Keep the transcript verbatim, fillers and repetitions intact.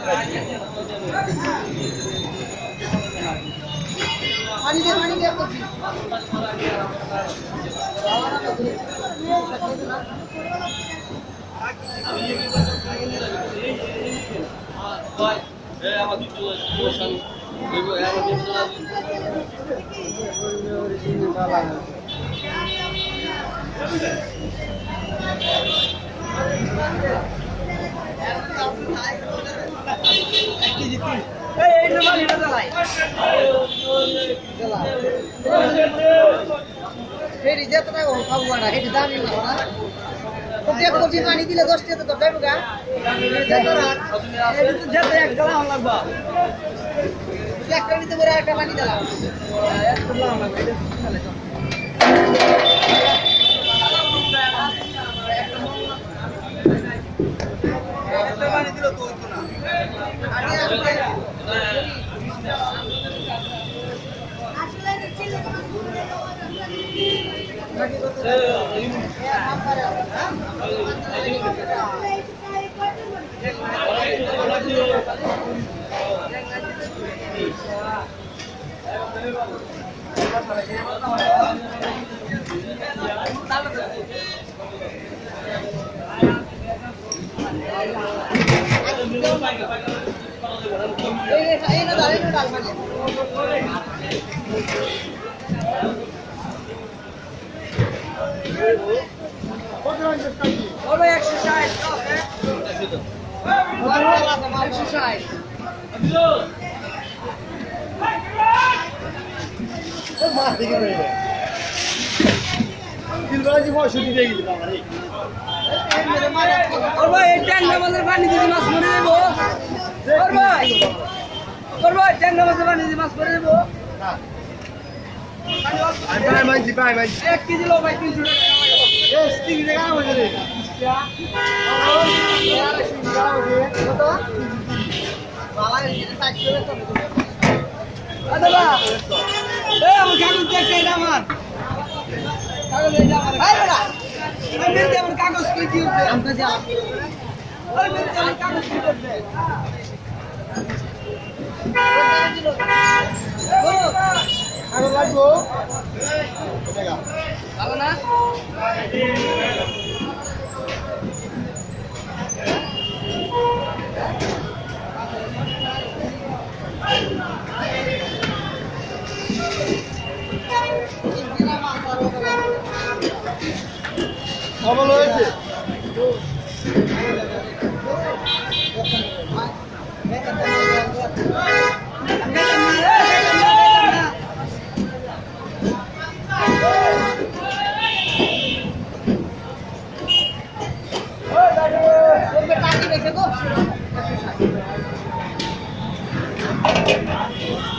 पानी दे पानी दे कुछ पानी दिले दस टे तो देबगा जेते एक गला हम लगबा एक कनी तो बड़ा একটা পানি দিলাম এক গলা हम लगबा একটা পানি দিলো তো হতো না আসলে ছিল Oh, exercise. Exercise. Oh, mas diga pra ele. Silvani vai chutar dele, cara. Oh, boy, ten number pani didi mas mare debo. Oh, boy. Oh, boy, ten number pani didi mas mare debo. Ha. Bye, manji, bye, manji. एक KG लो भाई तीन सौ टका ये stick देगा मुझे क्या और यार शिंगा हो गया तो वाला ये साइड पे तो अदला ए हम कागज देख के ना मान कागज ले जा मारे हाय बेटा मैं मिल दे कागज की दी हम तो जा और मिल दे कागज की दे আরো লাগবো দেখা ভালো না ভালো হয়েছে Thank you.